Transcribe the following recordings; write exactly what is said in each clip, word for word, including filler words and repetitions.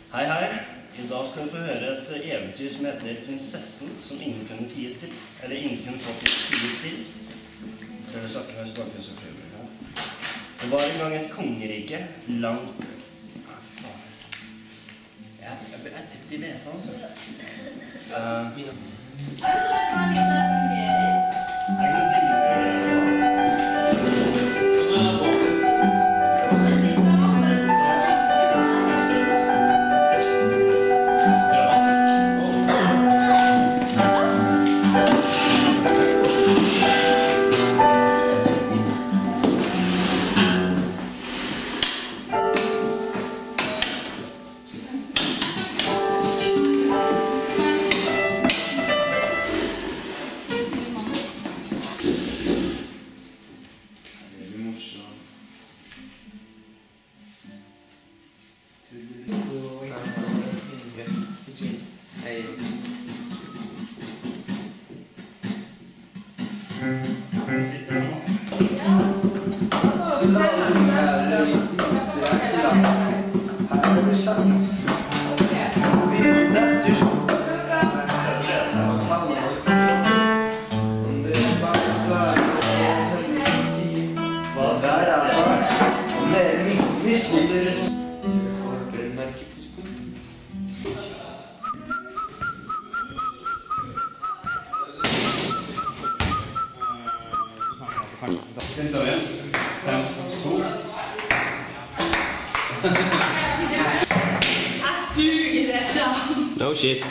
Hei, hei. I dag skal vi få høre et eventyr som heter Prinsessen som ingen kunne ties til. Eller ingen kunne få til ties til. For det snakker vi tilbake så prøver vi. Det var en gang et kongerike langt... Ja, jeg ble rett i nesa, altså. Uh, er det så vet man lyset fungerer? Er det noe No shit.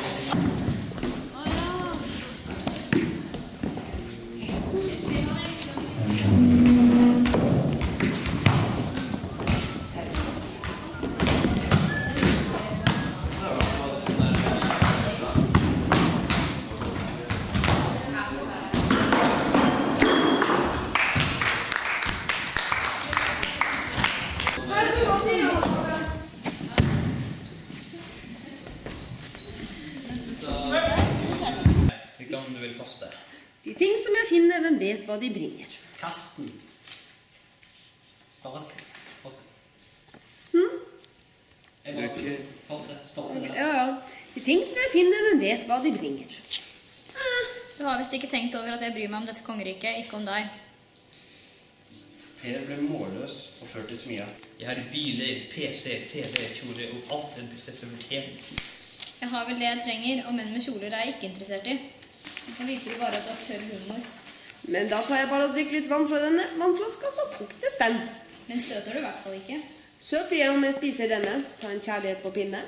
De ting som jeg finner, hvem vet hva de bringer. Kast den. Bare fortsett. Hm? Jeg bare fortsett, stopp det der. Ja, ja. De ting som jeg finner, hvem vet hva de bringer. Du har visst ikke tenkt over at jeg bryr meg om dette kongeriket, ikke om deg. Per ble målløs og ført til smia. Jeg har biler, P C, T V, kjole og alt en prinsesse fortjener. Jeg har vel det jeg trenger, og menn med kjoler er jeg ikke interessert i. Jeg viser jo bare at du har tørr humor. Men da tar jeg bare og drikker litt vann fra denne vannflaska, så fuktes den. Men søt er du i hvert fall ikke. Søt blir jeg om jeg spiser denne. Ta en kjærlighet på pinne.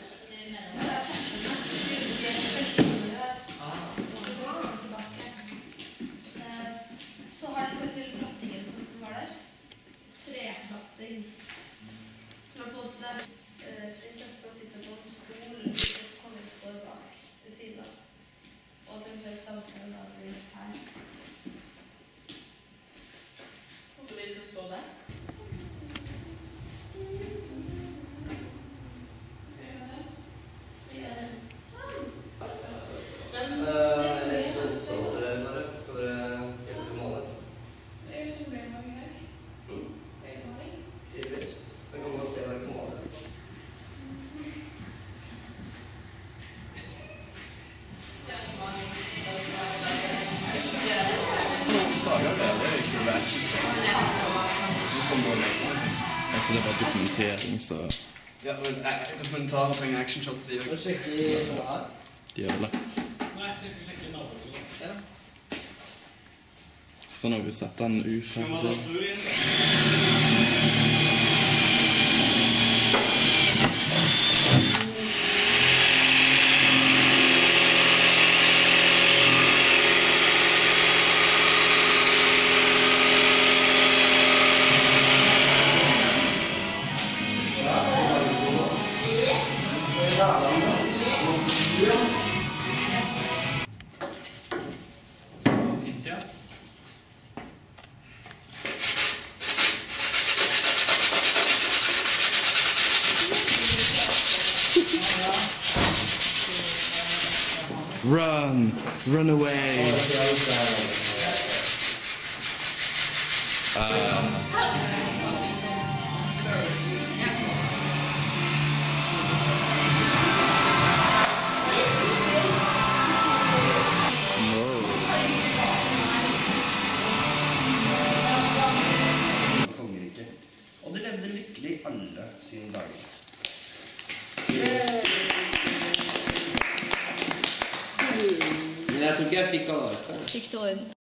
Så har du sett til plattingen som var der. Treplatting. Så på der prinsessa sitter på en stol, og kongen står bak ved siden av. Og at den ble danser en dag her. Og så vil du stå der. Skal jeg gjøre det? Vi gjør det. Sånn. Men... Er det sånn så dere, bare? Skal dere hjelpe til målet? Det er jo solbrennmaling her. Brennmaling. Triveligvis. Men kan man se hva det kan måle? Altså det var dokumentering, så... Ja, men dokumentarer trenger actionshots i dag. Skal du sjekke i sånn her? De gjør det. Nei, det skal sjekke navnet. Ja. Så når vi setter den uferdig... Run! Run away! Uh, alle sine dager. Men jeg tror ikke jeg fikk alle. Fikk du orden.